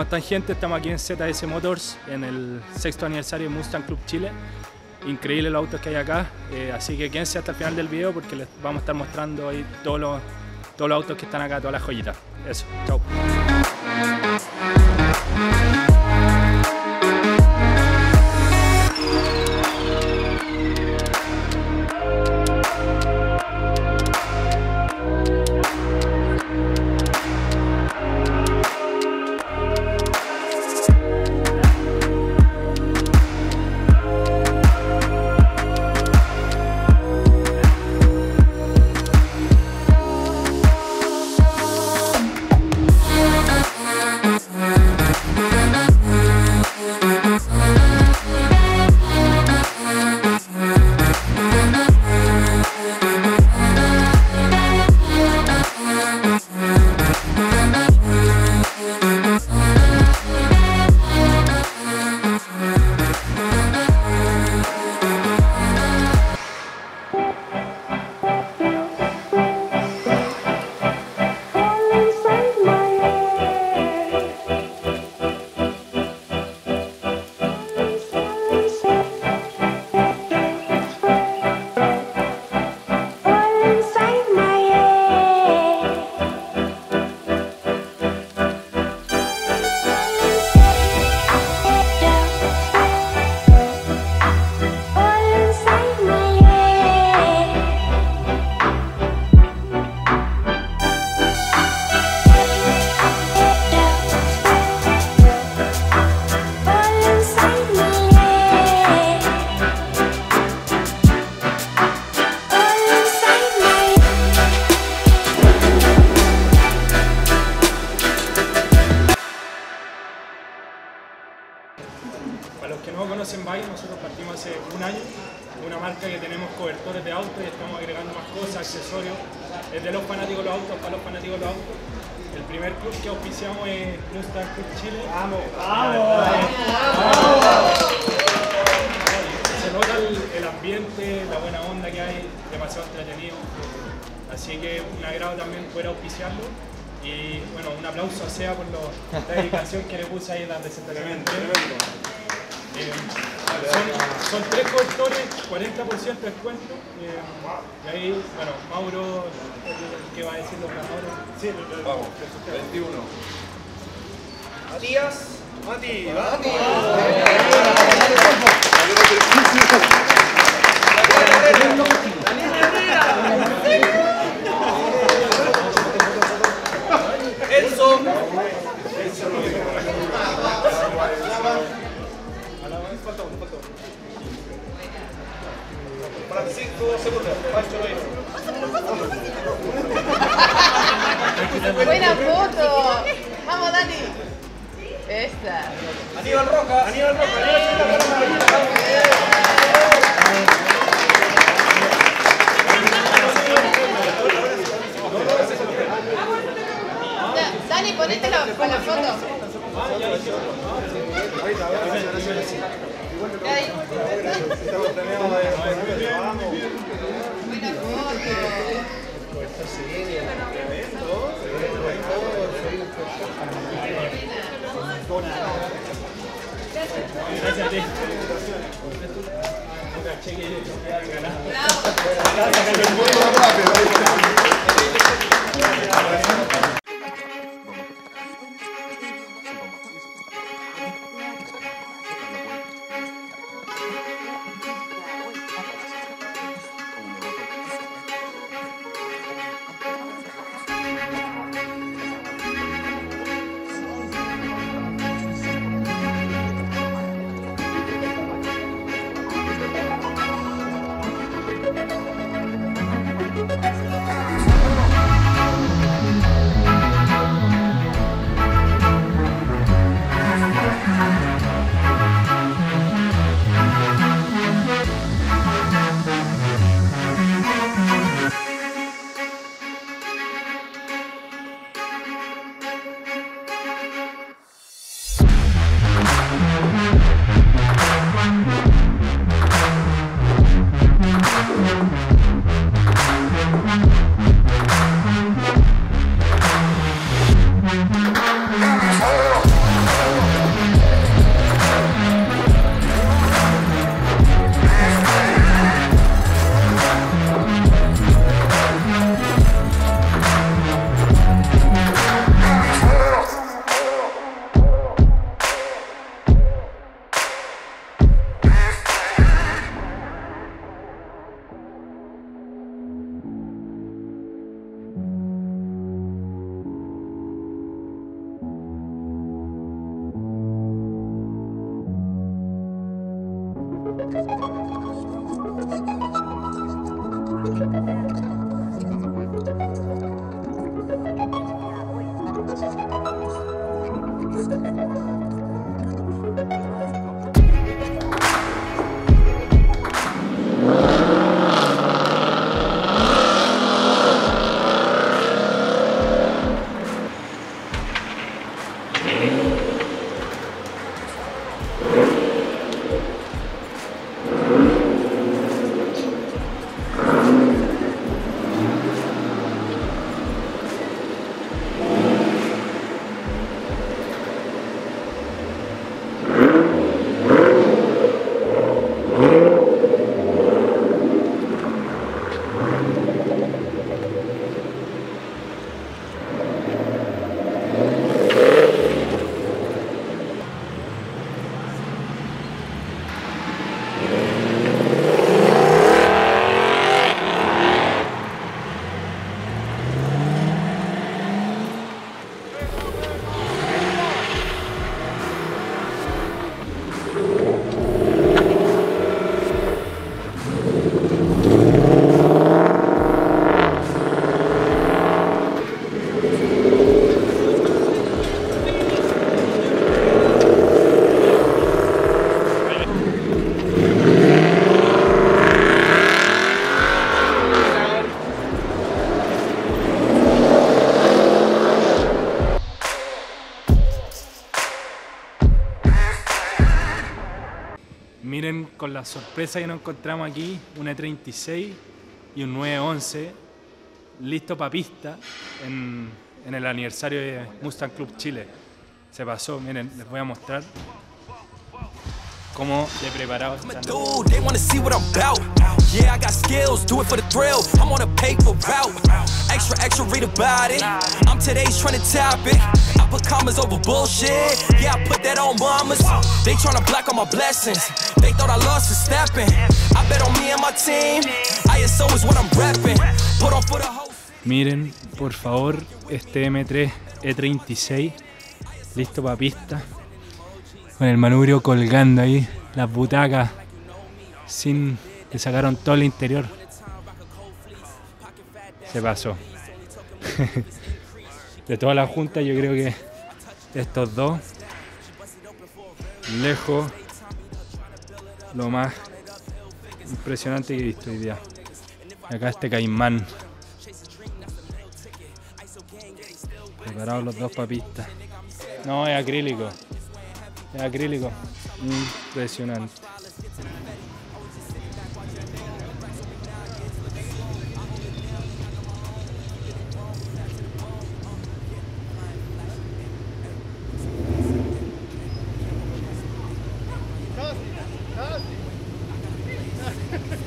¿Cómo están, gente? Estamos aquí en ZS Motors, en el 6º aniversario de Mustang Club Chile. Increíble los autos que hay acá, así que quédense hasta el final del video porque les vamos a estar mostrando ahí todos los autos que están acá, todas las joyitas. Eso, chao. Para los que no conocen Bike, nosotros partimos hace un año, una marca que tenemos cobertores de autos y estamos agregando más cosas, accesorios, es de los fanáticos de los autos, para los fanáticos de los autos. El primer club que auspiciamos es Mustang Club Chile. ¡Vamos! Se nota el ambiente, la buena onda que hay, demasiado entretenido. Así que un agrado también poder auspiciarlo. Y bueno, un aplauso a Sea por la dedicación que le puse ahí en la presentación. Son 3 cobertores, 40% de descuento. Y ahí, bueno, Mauro, ¿qué va a decir los ganadores? Sí, vamos, 21. Matías, Enzo. Falta uno. Para 5 segundos, Pancho Loiro. Buena foto. Vamos, Dani. Esta. Aníbal Roca. Dani, ponete con la foto. Gracias a ti. Miren con la sorpresa que nos encontramos aquí, un E36 y un 911 listo para pista en el aniversario de Mustang Club Chile. Se pasó, miren, les voy a mostrar cómo de preparados están. They wanna see what I'm about. Yeah, I got skills, do it for the thrill. I'm on a paper route. Extra, read about it. I'm today's trending topic. I put commas over bullshit. Yeah, I put that on mamas. They tryna block all my blessings. They thought I lost a stepping. I bet on me and my team. ISO is what I'm repping. Put on for the host. Miren, por favor, este M3 E36 listo para pista. Con el manubrio colgando ahí, las butacas le sacaron todo el interior. Se pasó. De toda la junta yo creo que estos dos, lejos, lo más impresionante que he visto hoy día. Acá este Caimán. Preparados los dos para pista. No, es acrílico. Es acrílico. Impresionante. Casi.